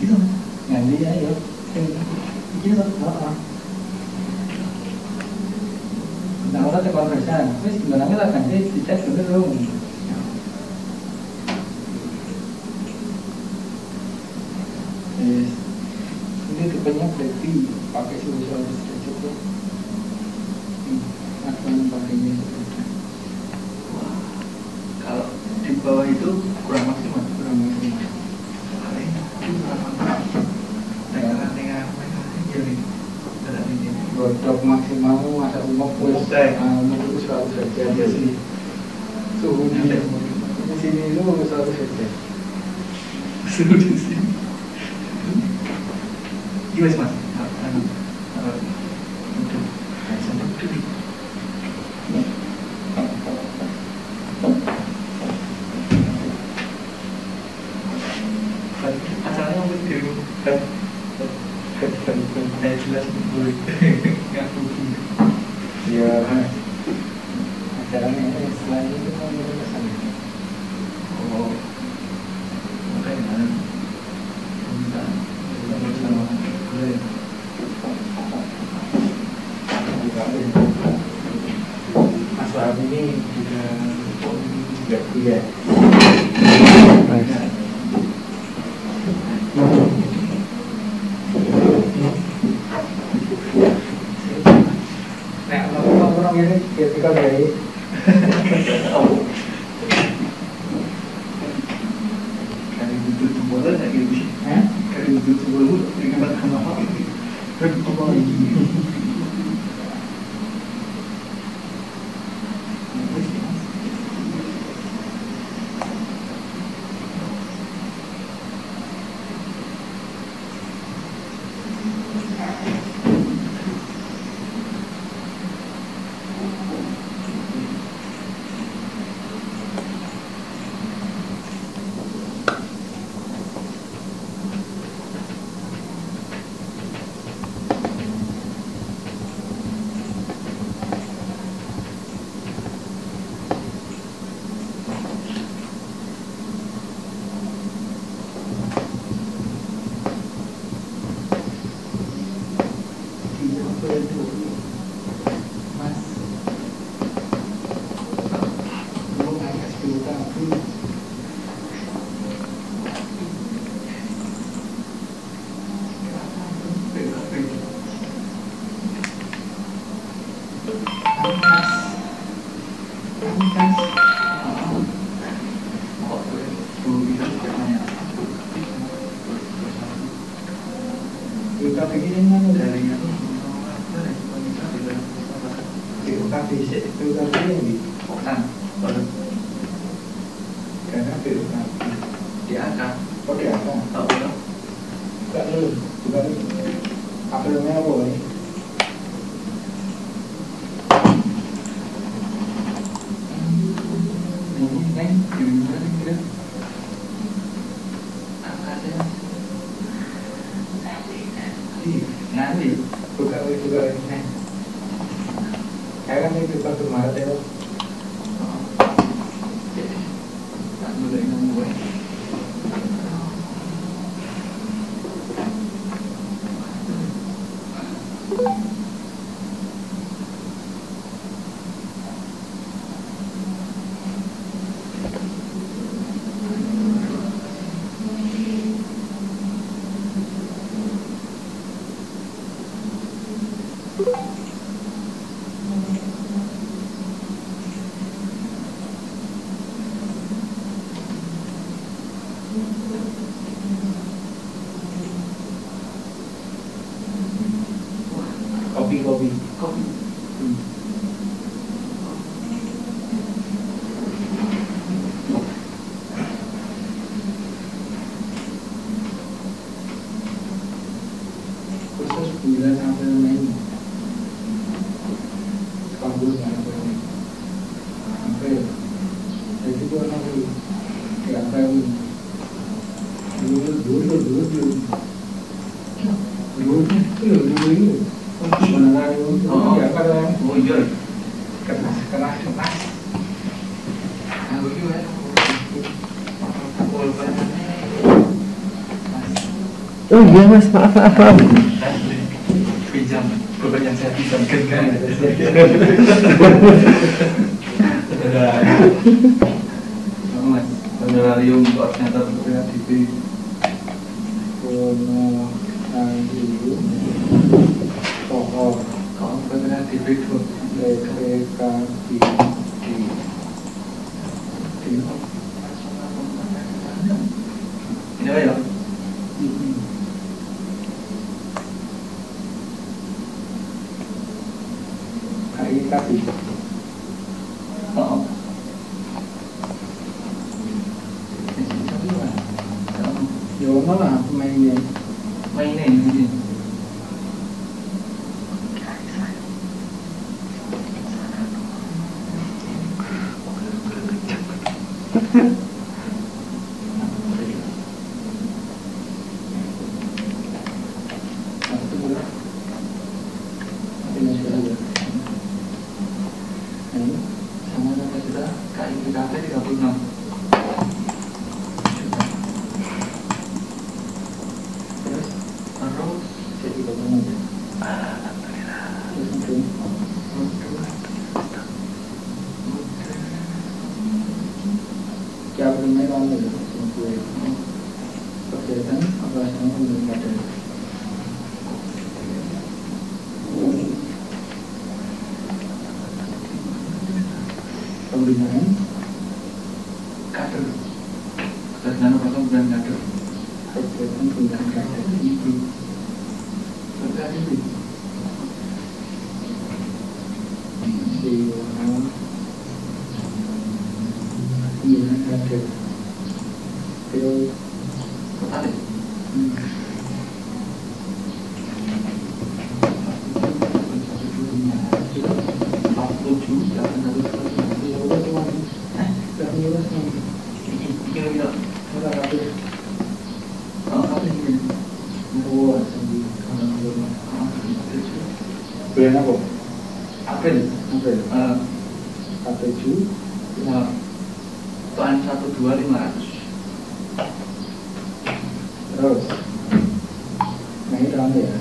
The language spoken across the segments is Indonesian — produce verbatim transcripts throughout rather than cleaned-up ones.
gitu nganti ya ya iki to heeh nah ora te konversan wis sebenarnya lah kan dicek bener dong ini tipenya berarti pakai solusi cukup atau pakainya kalau di bawah itu kurang maksimal kurang maksimal godok maksimal masa umum plus umum itu seratus derajat sih suhunya di sini itu seratus derajat suhu di sini gimana mas? Untuk asalnya mungkin di rumah saya jelas boleh ngaku ya acaranya selain itu mau berkesan oh makanya minta bersama boleh Mas Wahab ini juga juga kuliah ini ketika dari kali butuh jempolnya kayak gitu kali butuh jempolnya dengan apa kan apa lagi kopi kopi kopi hmm. khusus bulan April Mei kampus April April jadi bulan April di April dulu dulu dulu dulu dulu dulu dulu sebenarnya itu ya kadang oh iya keras keras keras nah begitu ya Oh iya mas, maaf maaf maaf. Pinjam beban yang saya pinjamkan kan. Ada mas, honorarium koordinator P K D B. Honorarium Soal Kalau P K D B itu P K D B. ini apa ya? K I K B. Oh. Ya malah pemainnya. Mainnya ini. Sama dengan kita K I P K P tiga puluh enam. Terus terus Jadi bagaimana? Terus mungkin siapa yang main lalu ya? Kegiatan apa sama belum ada. Pembinaan kader. Kegiatan apa tuh bukan kader? kegiatan pembinaan kader Ibu. Berarti itu. siwa pembinaan kader. Terus Tertarik. Empat tujuh delapan satu dua. ya udah cuma nggak lulus nih. Kira-kira. Udah habis. Oh, apa ini? Oh, sendiri. Oh, Bulan apa? April. April. Eh, Ketujuh. ya. Tuan satu dua lima ratus. Terus Mei tahun ya.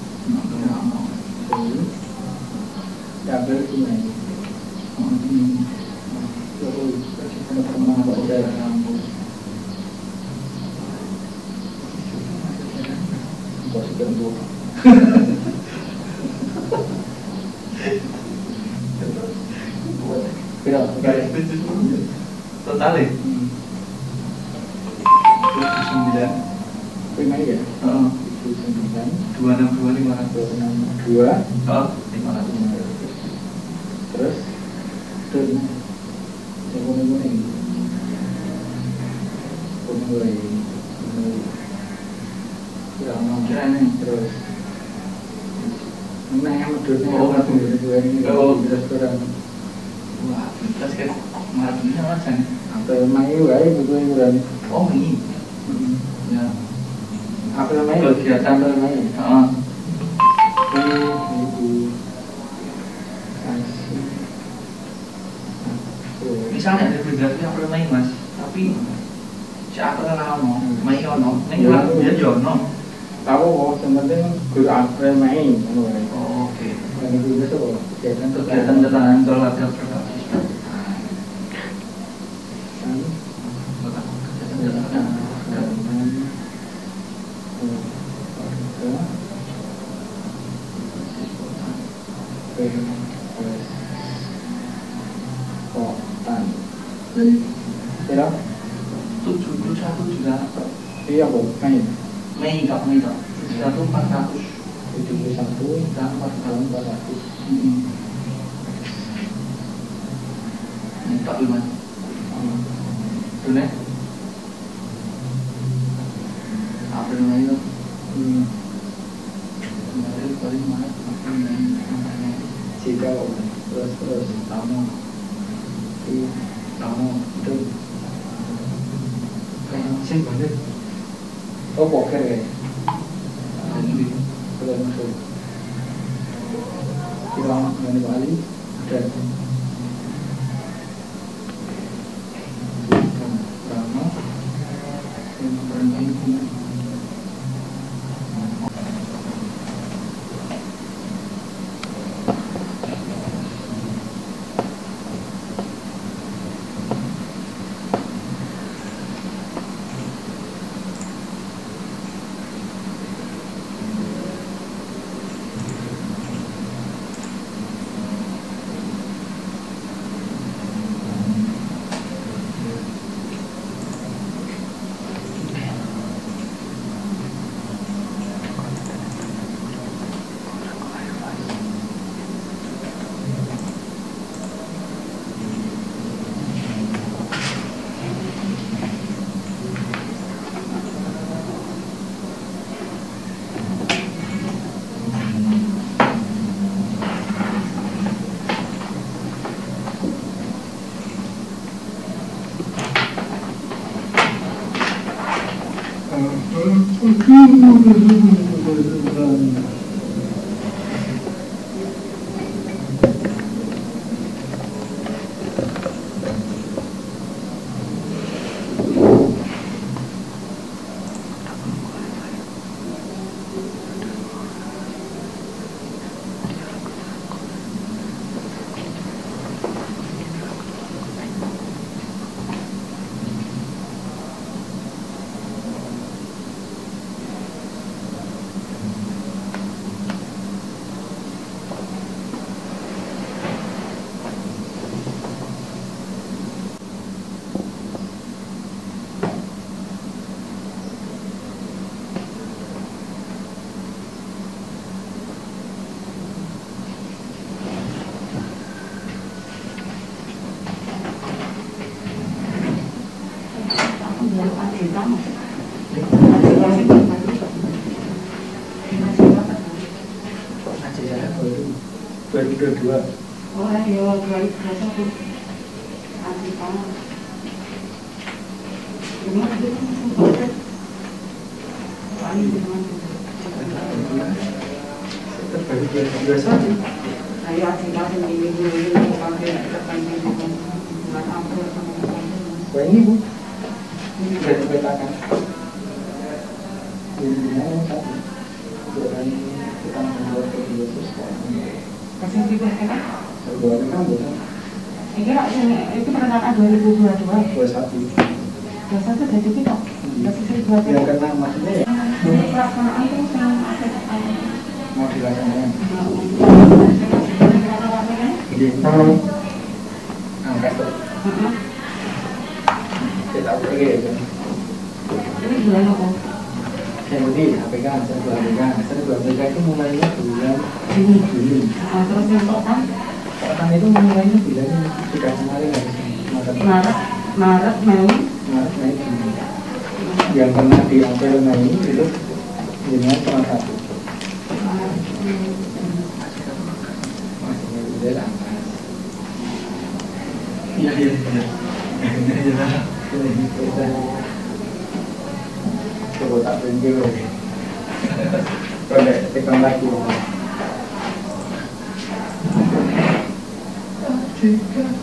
Oh, Jadi double itu Mei. ini. Terus ada pernah apa udah bos ganggu. Ya, Garis bisnis total ya? tujuh sembilan. lima ya. Oh, Tujuh sembilan dua enam dua lima ratus. dua enam dua. Oh, lima ratus. Terus terus yang kuning kuning kuning kuning kuning Ya, mau kira nih. terus nah yang medusnya Oh, apa tuh dua ini oh. di restoran Wah, terus kan malah ini sama aja nih. apa mayu aja butuh hiburan. Oh, ini. Ya. Apa namanya? Kegiatan. Apa namanya? Oh, Ibu kasih aku misalnya ada beda yang pernah main mas, tapi si aku kan ono, main ono, ini kan dia jono. tahu kok yang penting guru apa main Oh, oke. yang itu itu kok kegiatan Kegiatan tetanan olahraga berbasis kan kegiatan tetanan kotan kira tujuh puluh satu juta. iya kok main Mei tak Mei tak tujuh satu empat ratus. tujuh puluh satu Dan empat tahun ratus. empat ratus Ini tak lima. Benar? Apa namanya? hmm. Kemarin paling mana? Apa namanya? jika terus terus kamu di kamu itu Kayak sih banget. oh poker ya Ini sudah masuk hilang dari Bali dan kamu yang bermain dua ribu dua puluh dua. Oh ya, dua ribu dua puluh satu. Anti tangan. Gimana gitu? Paling gimana? Terbaru dua ribu dua puluh satu. Ayo anti tangan ini dulu dulu pakai tekan di bulan April sama Wah ini bu, ini sudah dipetakan. Ini satu, bukan kita membuat video sekarang. kasih tiga kan? Dua ribu enam belas. Ini kira itu perencanaan dua ribu dua puluh dua. Dua puluh satu. dua puluh satu jadi kita. Yang kena maksudnya ya? Ini pelaksanaan itu yang Mau dilaksanakan. Jadi, angkat tuh. Kita pergi ya. ini bulan apa? Yang tadi H P K, saya dua H P K, saya dua H P K itu mulainya bulan Juni. Juni. Nah, terus yang total Total itu mulainya bulan sudah kemarin ya, Maret, Maret, Maret, Mei. Maret, Mei, Juni. Yang kena di April Mei itu jadinya cuma satu. Maret, Mei, Juni. Masih udah angkat. Iya, iya, iya. Iya, iya. Coba tak tunjuk lagi. Kalau tekan lagi. Jika